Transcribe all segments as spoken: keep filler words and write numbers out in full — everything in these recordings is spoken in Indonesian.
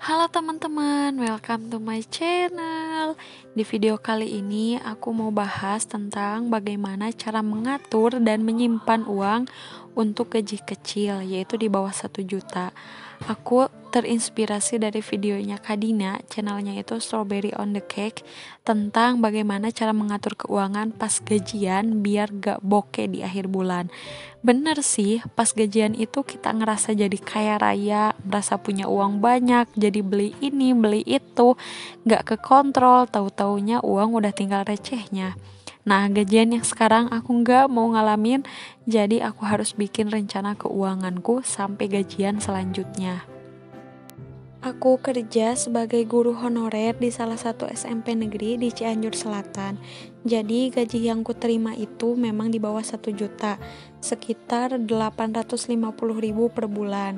Halo teman-teman, welcome to my channel. Di video kali ini aku mau bahas tentang bagaimana cara mengatur dan menyimpan uang untuk gaji kecil, yaitu di bawah satu juta. Aku terinspirasi dari videonya Kadina, channelnya itu Strawberry on the Cake, tentang bagaimana cara mengatur keuangan pas gajian biar gak bokeh di akhir bulan. Bener sih, pas gajian itu kita ngerasa jadi kaya raya, merasa punya uang banyak, jadi beli ini, beli itu, gak kekontrol, tahu-taunya uang udah tinggal recehnya. Nah, gajian yang sekarang aku gak mau ngalamin, jadi aku harus bikin rencana keuanganku sampai gajian selanjutnya. Aku kerja sebagai guru honorer di salah satu S M P negeri di Cianjur Selatan. Jadi gaji yang ku terima itu memang di bawah satu juta, sekitar delapan ratus lima puluh ribu per bulan.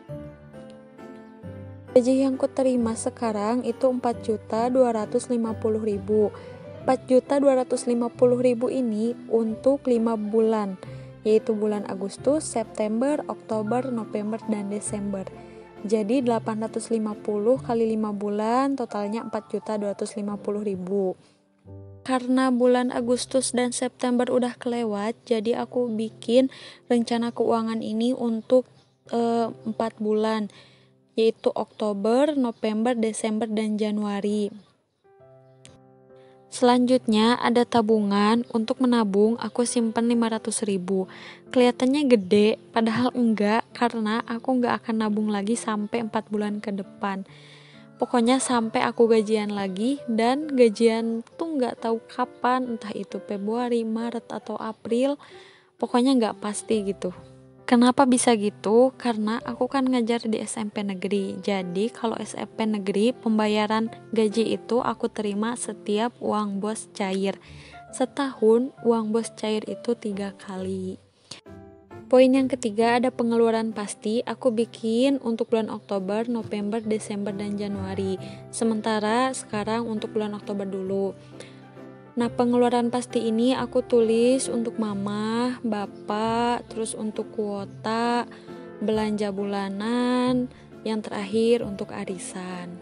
Gaji yang ku terima sekarang itu empat juta dua ratus lima puluh ribu. empat juta dua ratus lima puluh ribu ini untuk lima bulan, yaitu bulan Agustus, September, Oktober, November, dan Desember. Jadi delapan ratus lima puluh kali lima bulan totalnya empat juta dua ratus lima puluh ribu. Karena bulan Agustus dan September udah kelewat, jadi aku bikin rencana keuangan ini untuk e, empat bulan, yaitu Oktober, November, Desember, dan Januari. Selanjutnya ada tabungan. Untuk menabung aku simpen lima ratus ribu. Kelihatannya gede, padahal enggak, karena aku enggak akan nabung lagi sampai empat bulan ke depan. Pokoknya sampai aku gajian lagi, dan gajian tuh enggak tahu kapan, entah itu Februari, Maret, atau April. Pokoknya enggak pasti gitu. Kenapa bisa gitu? Karena aku kan ngajar di S M P negeri. Jadi kalau S M P negeri pembayaran gaji itu aku terima setiap uang bos cair. Setahun uang bos cair itu tiga kali. Poin yang ketiga ada pengeluaran pasti. Aku bikin untuk bulan Oktober, November, Desember, dan Januari. Sementara sekarang untuk bulan Oktober dulu. Nah, pengeluaran pasti ini aku tulis untuk mama, bapak, terus untuk kuota, belanja bulanan, yang terakhir untuk arisan.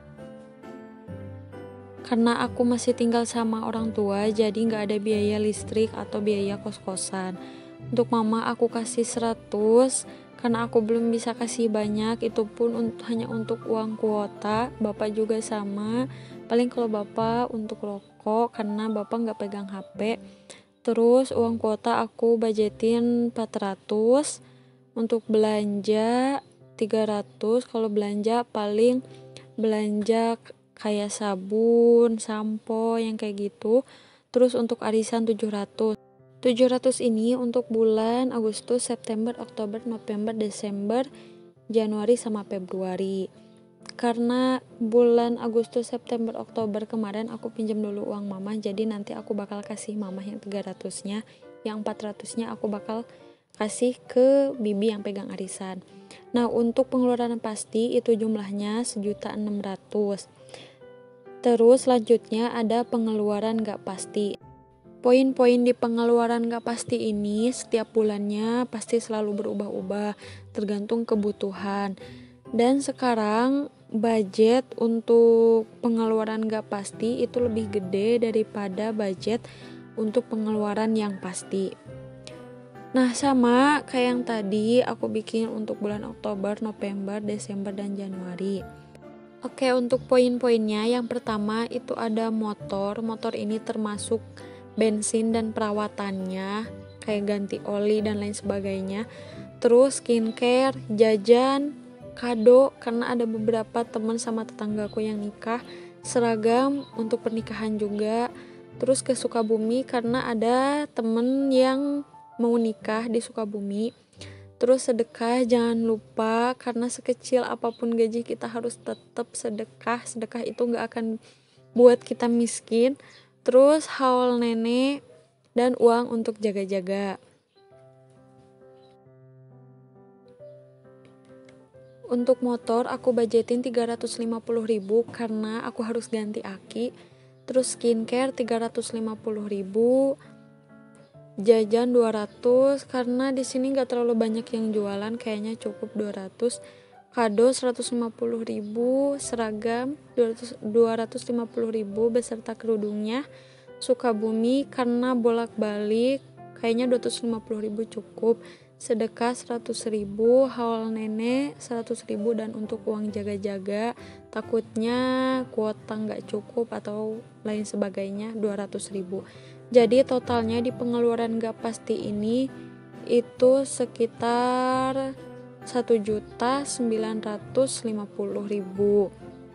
Karena aku masih tinggal sama orang tua, jadi gak ada biaya listrik atau biaya kos-kosan. Untuk mama aku kasih seratus, karena aku belum bisa kasih banyak, itu pun un- hanya untuk uang kuota. Bapak juga sama, paling kalau bapak untuk rokok, karena bapak gak pegang H P. Terus uang kuota aku budgetin empat ratus, untuk belanja tiga ratus. Kalau belanja paling belanja kayak sabun, sampo, yang kayak gitu. Terus untuk arisan tujuh ratus. tujuh ratus ini untuk bulan Agustus, September, Oktober, November, Desember, Januari, sama Februari. Karena bulan Agustus, September, Oktober kemarin aku pinjam dulu uang mama, jadi nanti aku bakal kasih mama yang tiga ratus-nya, yang empat ratus-nya aku bakal kasih ke bibi yang pegang arisan. Nah, untuk pengeluaran pasti itu jumlahnya sejuta enam ratus. Terus selanjutnya ada pengeluaran gak pasti. Poin-poin di pengeluaran gak pasti ini setiap bulannya pasti selalu berubah-ubah, tergantung kebutuhan. Dan sekarang budget untuk pengeluaran gak pasti itu lebih gede daripada budget untuk pengeluaran yang pasti. Nah, sama kayak yang tadi aku bikin untuk bulan Oktober, November, Desember, dan Januari. Oke, untuk poin-poinnya yang pertama itu ada motor. Motor ini termasuk bensin dan perawatannya, kayak ganti oli dan lain sebagainya. Terus skincare, jajan, kado, karena ada beberapa teman sama tetanggaku yang nikah, seragam untuk pernikahan juga. Terus ke Sukabumi karena ada temen yang mau nikah di Sukabumi. Terus sedekah jangan lupa, karena sekecil apapun gaji kita harus tetap sedekah. Sedekah itu gak akan buat kita miskin. Terus haul nenek dan uang untuk jaga-jaga. Untuk motor aku budgetin tiga ratus lima puluh ribu karena aku harus ganti aki. Terus skincare tiga ratus lima puluh ribu. Jajan dua ratus karena di sini gak terlalu banyak yang jualan, kayaknya cukup dua ratus. kado seratus lima puluh ribu, seragam dua ratus lima puluh ribu beserta kerudungnya. Sukabumi karena bolak-balik kayaknya dua ratus lima puluh ribu cukup. Sedekah seratus ribu, haul nenek seratus ribu, dan untuk uang jaga-jaga takutnya kuota nggak cukup atau lain sebagainya dua ratus ribu. Jadi totalnya di pengeluaran nggak pasti ini itu sekitar satu juta sembilan ratus lima puluh ribu.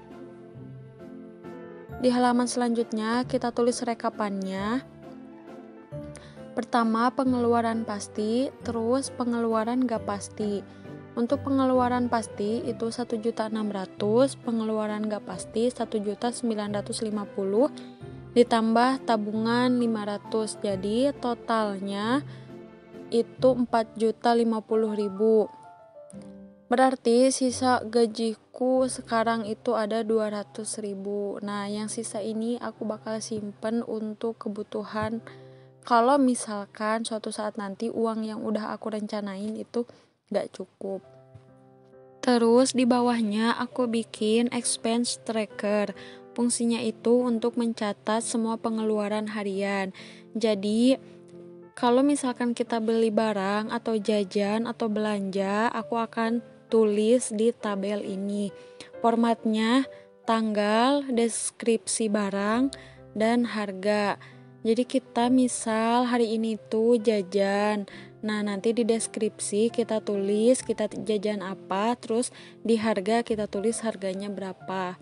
Di halaman selanjutnya kita tulis rekapannya. Pertama pengeluaran pasti, terus pengeluaran gak pasti. Untuk pengeluaran pasti itu satu juta enam ratus ribu, pengeluaran gak pasti satu juta sembilan ratus lima puluh ribu, ditambah tabungan lima ratus, jadi totalnya itu empat juta lima puluh ribu. Berarti sisa gajiku sekarang itu ada dua ratus ribu. Nah, yang sisa ini aku bakal simpen untuk kebutuhan kalau misalkan suatu saat nanti uang yang udah aku rencanain itu gak cukup. Terus di bawahnya aku bikin expense tracker. Fungsinya itu untuk mencatat semua pengeluaran harian. Jadi kalau misalkan kita beli barang atau jajan atau belanja, aku akan tulis di tabel ini. Formatnya tanggal, deskripsi barang, dan harga. Jadi kita misal hari ini tuh jajan. Nah, nanti di deskripsi kita tulis kita jajan apa, terus di harga kita tulis harganya berapa.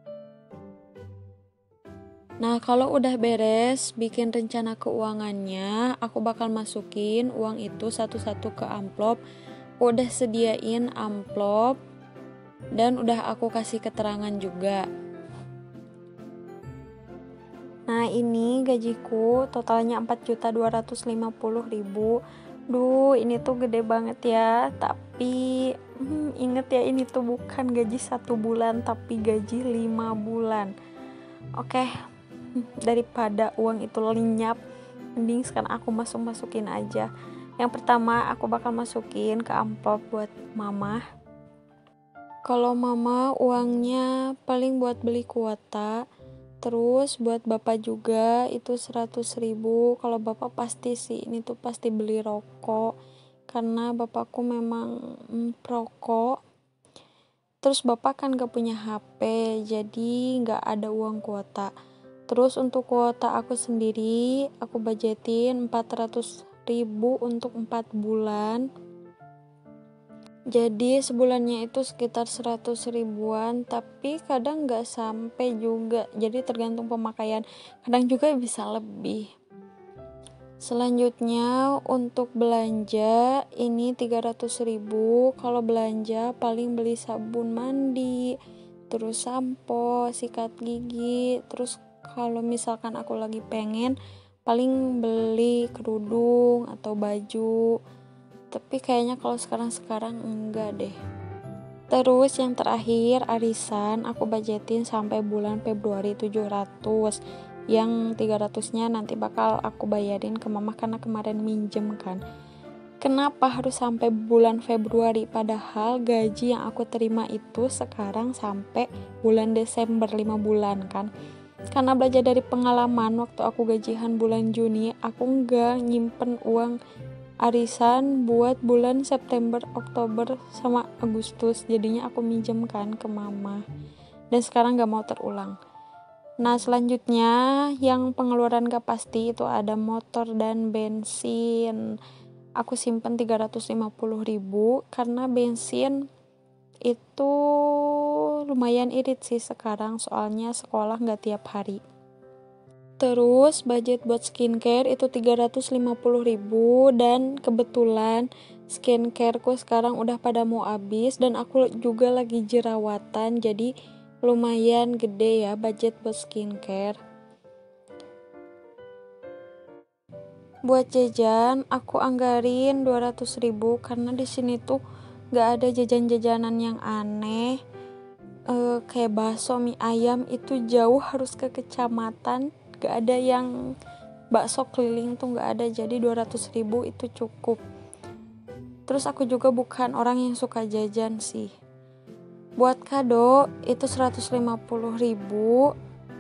Nah, kalau udah beres bikin rencana keuangannya, aku bakal masukin uang itu satu-satu ke amplop. Udah sediain amplop dan udah aku kasih keterangan juga. Nah, ini gajiku totalnya empat juta dua ratus lima puluh ribu. Duh, ini tuh gede banget ya. Tapi hmm, inget ya, ini tuh bukan gaji satu bulan, tapi gaji lima bulan. Oke, daripada uang itu lenyap, mending sekarang aku masuk-masukin aja. Yang pertama aku bakal masukin ke amplop buat mama. Kalau mama uangnya paling buat beli kuota. Terus buat bapak juga itu seratus ribu. Kalau bapak pasti sih ini tuh pasti beli rokok, karena bapakku memang mm, perokok. Terus bapak kan gak punya H P, jadi gak ada uang kuota. Terus untuk kuota aku sendiri, aku budgetin empat ratus ribu untuk empat bulan. Jadi sebulannya itu sekitar seratus ribuan, tapi kadang gak sampai juga, jadi tergantung pemakaian, kadang juga bisa lebih. Selanjutnya untuk belanja ini tiga ratus ribu. Kalau belanja paling beli sabun mandi, terus sampo, sikat gigi. Terus kalau misalkan aku lagi pengen paling beli kerudung atau baju. Tapi kayaknya kalau sekarang-sekarang enggak deh. Terus yang terakhir arisan aku budgetin sampai bulan Februari tujuh ratus. Yang tiga ratus-nya nanti bakal aku bayarin ke mama karena kemarin minjem kan. Kenapa harus sampai bulan Februari, padahal gaji yang aku terima itu sekarang sampai bulan Desember, lima bulan kan. Karena belajar dari pengalaman, waktu aku gajian bulan Juni, aku enggak nyimpen uang arisan buat bulan September, Oktober, sama Agustus. Jadinya aku minjemkan ke mama. Dan sekarang gak mau terulang. Nah, selanjutnya yang pengeluaran gak pasti itu ada motor dan bensin. Aku simpen tiga ratus lima puluh ribu karena bensin itu lumayan irit sih sekarang, soalnya sekolah gak tiap hari. Terus budget buat skincare itu tiga ratus lima puluh ribu, dan kebetulan skincareku sekarang udah pada mau habis dan aku juga lagi jerawatan, jadi lumayan gede ya budget buat skincare. Buat jajan aku anggarin dua ratus ribu karena di sini tuh gak ada jajan-jajanan yang aneh. E, kayak bakso, mie ayam itu jauh harus ke kecamatan. Gak ada yang bakso keliling tuh gak ada, jadi dua ratus ribu itu cukup. Terus aku juga bukan orang yang suka jajan sih. Buat kado itu seratus lima puluh ribu.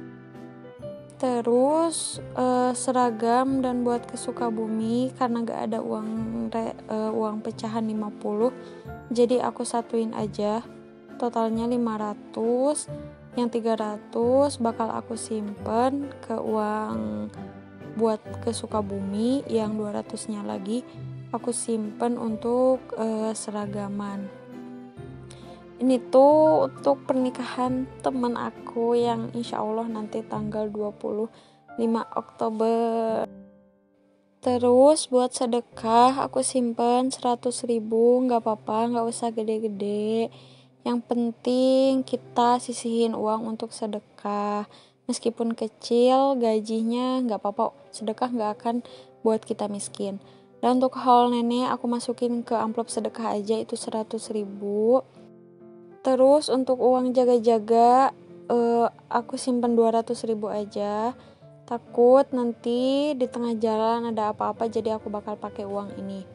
Terus uh, seragam dan buat ke Sukabumi karena gak ada uang re, uh, uang pecahan lima puluh, jadi aku satuin aja, totalnya lima ratus. Yang tiga ratus bakal aku simpen ke uang buat ke Sukabumi, yang dua ratus-nya lagi aku simpen untuk uh, seragaman. Ini tuh untuk pernikahan temen aku yang insya Allah nanti tanggal dua puluh lima Oktober. Terus buat sedekah aku simpen seratus ribu, gak apa-apa, gak usah gede-gede. Yang penting kita sisihin uang untuk sedekah. Meskipun kecil gajinya gak apa-apa, sedekah gak akan buat kita miskin. Dan untuk haul nenek aku masukin ke amplop sedekah aja, itu seratus ribu. Terus untuk uang jaga-jaga uh, aku simpen dua ratus ribu aja. Takut nanti di tengah jalan ada apa-apa, jadi aku bakal pakai uang ini.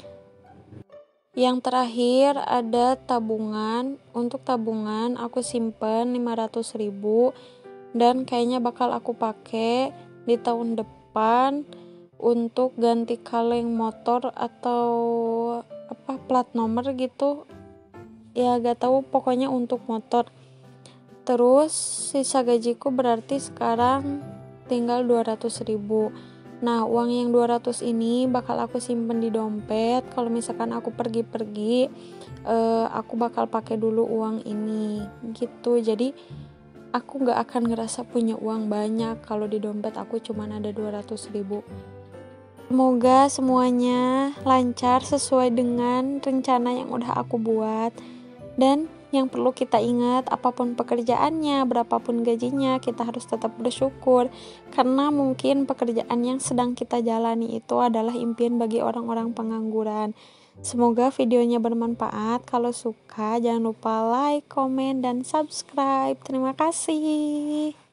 Yang terakhir ada tabungan. Untuk tabungan aku simpen lima ratus ribu dan kayaknya bakal aku pakai di tahun depan untuk ganti kaleng motor atau apa plat nomor gitu. Ya gak tahu, pokoknya untuk motor. Terus sisa gajiku berarti sekarang tinggal dua ratus ribu. Nah uang yang dua ratus ini bakal aku simpen di dompet. Kalau misalkan aku pergi-pergi eh, aku bakal pakai dulu uang ini gitu. Jadi aku gak akan ngerasa punya uang banyak kalau di dompet aku cuman ada dua ratus ribu. Semoga semuanya lancar sesuai dengan rencana yang udah aku buat. Dan yang perlu kita ingat, apapun pekerjaannya, berapapun gajinya, kita harus tetap bersyukur. Karena mungkin pekerjaan yang sedang kita jalani itu adalah impian bagi orang-orang pengangguran. Semoga videonya bermanfaat. Kalau suka, jangan lupa like, komen, dan subscribe. Terima kasih.